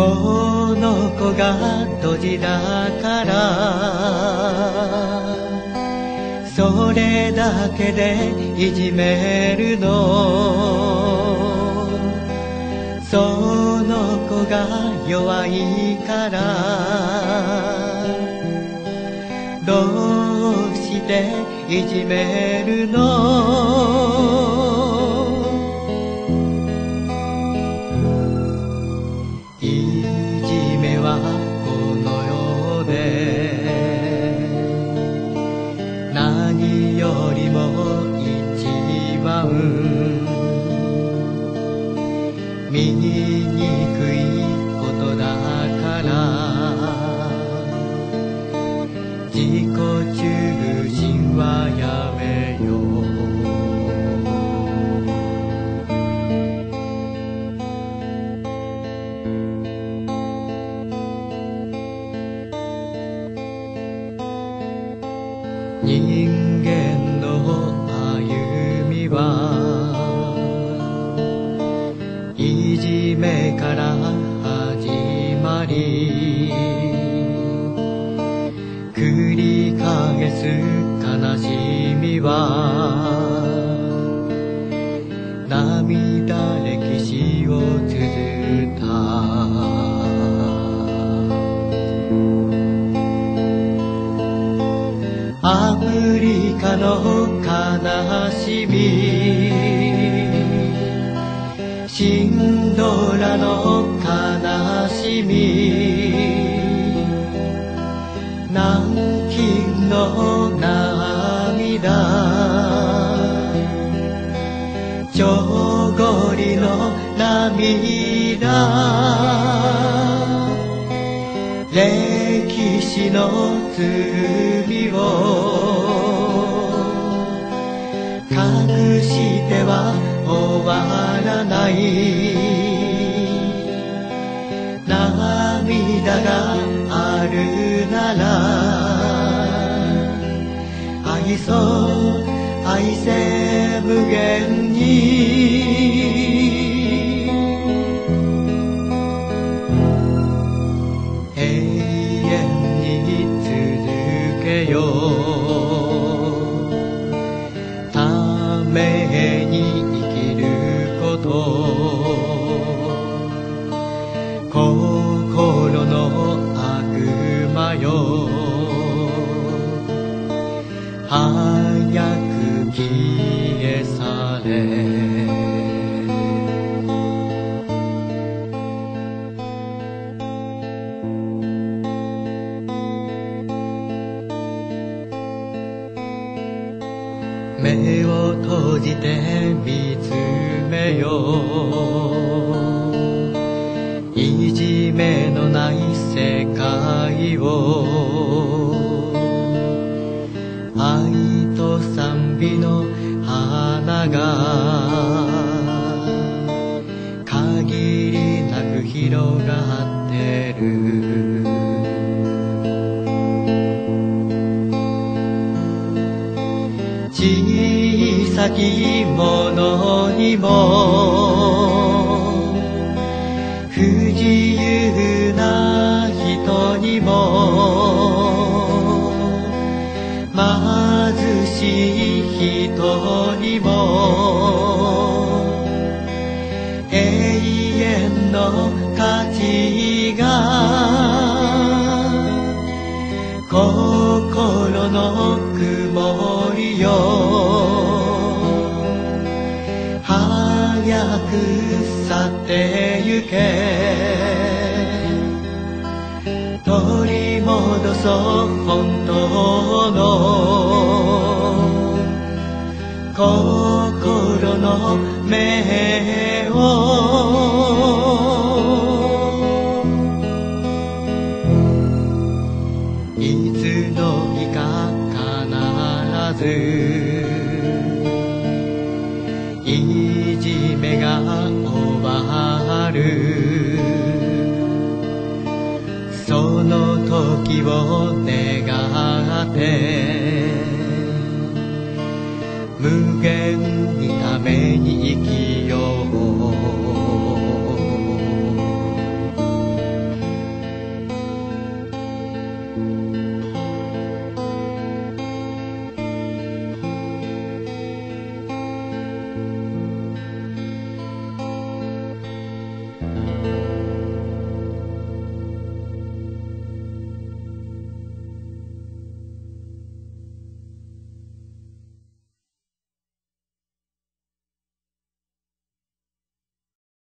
この子がドジだからそれだけでいじめるの。その子が弱いからどうしていじめるの。いじめはこの世で何よりも一番見にくいことだから自己中心はやめよう。人間の歩みはいじめから始まり繰り返す悲しみは涙歴史を綴ったアフリカの悲しみシンドラの悲しみ南京の涙チョゴリの涙歴史の罪を隠しては終わらない涙があるなら愛そう愛せ無限に永遠に続けようために生きること心の悪魔よ早く消え去れ目を閉じて見つめよういじめのない世界を愛と賛美の花が限りなく広がってる小さきものにも不自由な人にも貧しい人にも永遠の価値が心の曇りよ早く去ってゆけ取り戻そう本当の心の目をいつの日か必ずいじめが終わる